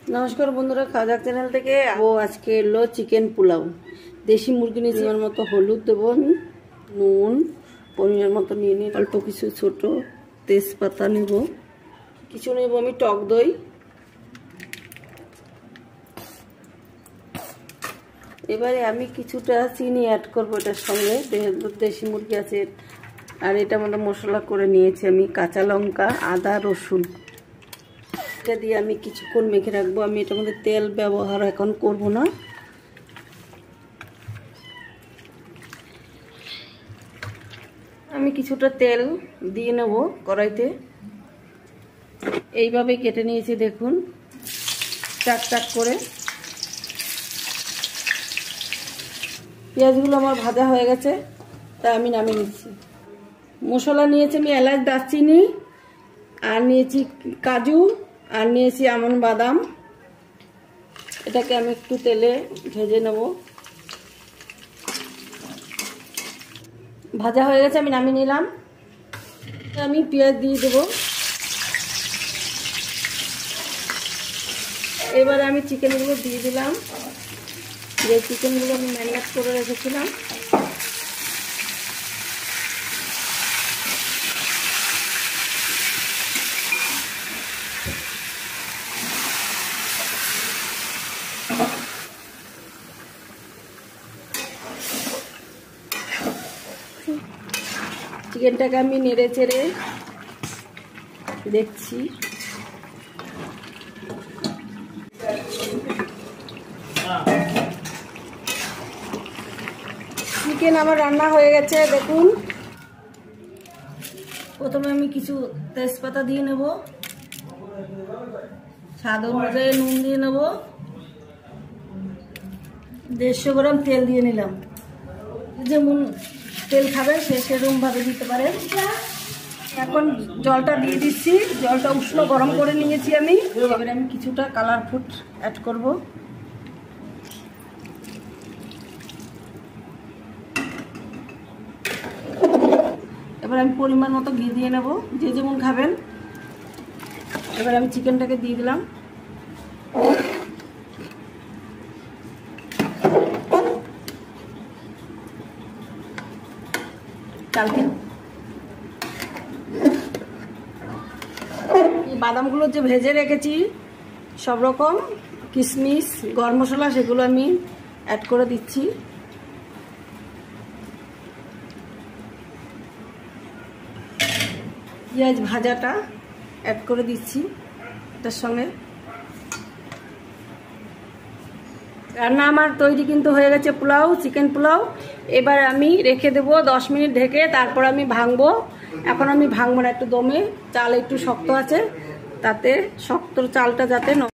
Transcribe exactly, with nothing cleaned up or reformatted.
নমস্কার বন্ধুরা, খাওয়া চ্যানেল থেকে ও আজকে এলো চিকেন পোলাও। দেশি মুরগি নিয়েছি, আমার মতো হলুদ দেবো আমি, নুন পরিমাণ মতো নিয়ে নিই, অল্প কিছু ছোট তেজপাতা নেব, কিছু নেব আমি টক দই, এবারে আমি কিছুটা চিনি অ্যাড করবো এটার সঙ্গে। দেশি মুরগি আছে আর এটা মধ্যে মশলা করে নিয়েছি আমি, কাঁচা লঙ্কা, আদা, রসুন, এটা দিয়ে আমি কিছুক্ষণ মেখে রাখবো। আমি এটার মধ্যে তেল ব্যবহার এখন করব না। আমি কিছুটা তেল দিয়ে নেব কড়াইতে, এইভাবে কেটে নিয়েছি দেখুন, চাক চাক করে। পেঁয়াজগুলো আমার ভাজা হয়ে গেছে, তা আমি নামিয়ে নিচ্ছি। মশলা নিয়েছি আমি এলাচ, দারচিনি, আর নিয়েছি কাজু, আর নিয়েছি আমন্ড বাদাম। এটাকে আমি একটু তেলে ভেজে নেব। ভাজা হয়ে গেছে, আমি নামিয়ে নিলাম। আমি পেঁয়াজ দিয়ে দেব। এবারে আমি চিকেনগুলো দিয়ে দিলাম, যে চিকেনগুলো আমি ম্যারিনেট করে রেখেছিলাম। চিকেনটাকে আমি নেড়ে চেড়ে দেখছি। চিকেন আমার রান্না হয়ে গেছে দেখুন। প্রথমে আমি কিছু তেজপাতা দিয়ে নেব, স্বাদ অনুযায়ী নুন দিয়ে নেব, দেড়শো গ্রাম তেল দিয়ে নিলাম। যেমন তেল খাবে সে সেরকম ভাবে দিতে পারেন। এখন জলটা দিয়ে দিচ্ছি, জলটা উষ্ণ গরম করে নিয়েছি আমি। এবারে আমি কিছুটা কালার ফুড অ্যাড করব। এবার আমি পরিমাণ মতো ঘি দিয়ে নেব, যে যেমন খাবেন। এবার আমি চিকেনটাকে দিয়ে দিলাম। চালকে এই বাদামগুলো যে ভেজে রেখেছি সব রকম কিশমিশ, গরম মশলা, সেগুলো আমি অ্যাড করে দিচ্ছি। পেঁয়াজ ভাজাটা অ্যাড করে দিচ্ছি এটার সঙ্গে। রান্না আমার তৈরি কিন্তু হয়ে গেছে, পোলাও, চিকেন পোলাও। এবার আমি রেখে দেবো দশ মিনিট ঢেকে, তারপর আমি ভাঙবো। এখন আমি ভাঙবো না, একটু দমে, চাল একটু শক্ত আছে, তাতে শক্ত চালটা যাতে